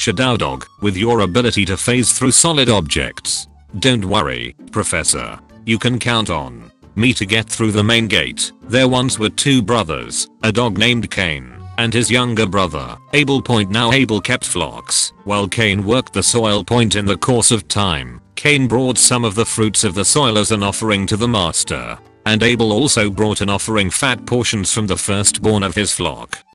Shadow Dog, with your ability to phase through solid objects. Don't worry, Professor. You can count on me to get through the main gate. There once were two brothers, a dog named Cain, and his younger brother, Abel. Now Abel kept flocks, while Cain worked the soil. In the course of time, Cain brought some of the fruits of the soil as an offering to the master, and Abel also brought an offering, fat portions from the firstborn of his flock.